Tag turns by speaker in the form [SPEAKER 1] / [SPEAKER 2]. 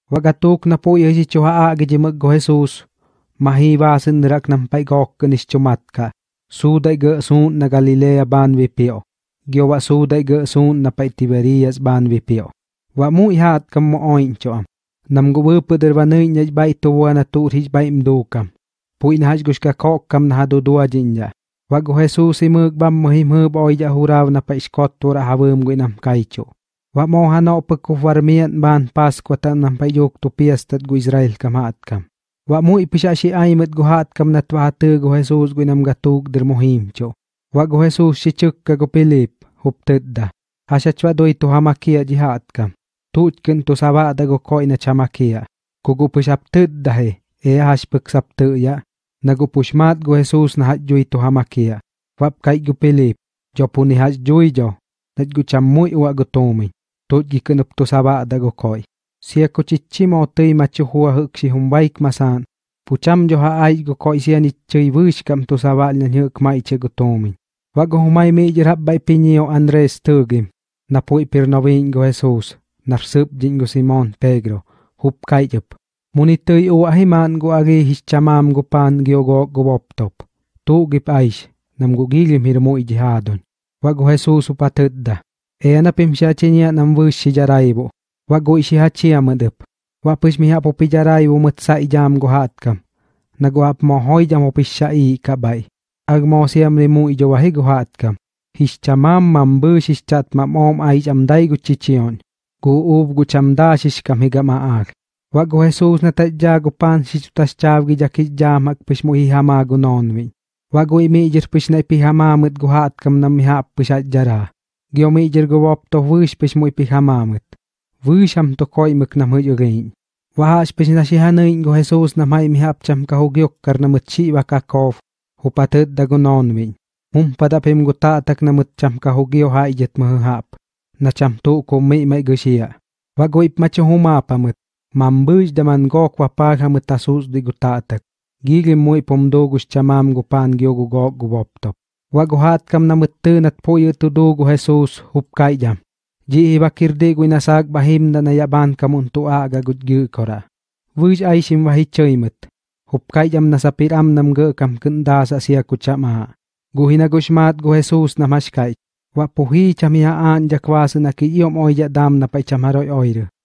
[SPEAKER 1] Wagatuk na po si chuha agijimag go Jesus. Mahibasin nirak ng paigok kanis chumatka. Suday ga sun na Galilea ban vipio. Gyowa suday ga sun na paitiberias ban vipio. Wa mu ihat kam mo oin choam. Nam gubu puder vanay niya bay tuwa na turhij bay imdukam. Puin haj gush ka kok kam na hadudua jinja. Wago Jesus imug bam mohimhub oya huraw na paiskot tura hawum guinam kaicho. Wa mo hano pagkuwarmian ban Paskwa tan nam payok tu piestat gu Israel kamaat kam. Wa mu ipisya si aymet guhat kam na tuwate gu Jesus guinam gatug der mohimcho. Wa gu Jesus si chuk ka gu Pilip huptedda. Hasya chwa doy tu hamakia jihat kam. Tutkin tu sabada gu koi na chamakia. Kugupush aptedda he. Has pagsapteya. Nagupushmat gu Jesus na hatjoy tu hamakia. Wap kay gu Pilip. Jopuni hatjoy jo. Nat gu chamuy wa gu tomi. Tut gikinup tu sabada gu koi. Siya ko chichimo tuy machuhua huk si humbaik masan. Pucham jo haay gu koi siya ni chay wish kam tu sabal na nyuk maiche gu tomi. Wago humay mijir habbay pinyo Andres tugim. Napuy pirnawin gu Jesus. Narsup jing gu Simon Pedro. Hup kayjup. Munitoy uwahiman gu agi hischamam gu pan giogo gu woptop. Tugip aish. Nam gu gilim hirmo ijihadon. Wago Jesus upatedda. Napim siya chinya nam wish si jaraybo. Wago isi hachia madup. Wapis miha po pijaraybo mutsa ijam gu hatkam. Nagwap mo hoy jam opisya i kabay. Ag mo siyam rimu ijowahi gu hatkam. Hischamam mambush hischat mamom aish amday gu chichion. Gu ub gu chamda shishkam higamaag. Wago Jesus na tadja gu pan shisutas chavgi jakit jam hakpis mo hihama gu nonwin. Wago imijir pis na ipihamamit gu hatkam na mihap pis at jara. Gyo mijir gu wopto wish pis mo ipihamamit. Wish am to koy mak nam hujugin. Wahas pis na sihanayin gu Jesus na may mihap cham kahugyok kar na mutsi wakakof. Hupatid da gu nonwin. Padapim gu tatak na mutcham kahugyo haijit mahahap. Na cham tu ko may gusya. Wago ipmacho humapamit. Mambush da man gok wapag hamit tasus di gu tatak. Gigim mo ipomdo gus chamam gu pan gyo gu gok gu woptop. Wago hatkam na mutten at poyo tudo gu Jesus hupkay jam. Ji ibakirde gu inasag bahim na nayaban kamuntu aga gudgy kora. Wish ay simwahichoymit. Hupkay jam na sapiram nam ge kam kenda sa siya kuchama. Gu hinagushmat gu Jesus na maskay. Wapuhi chamihaan jakwasan na kiyom oya dam na pay chamaroy oyre.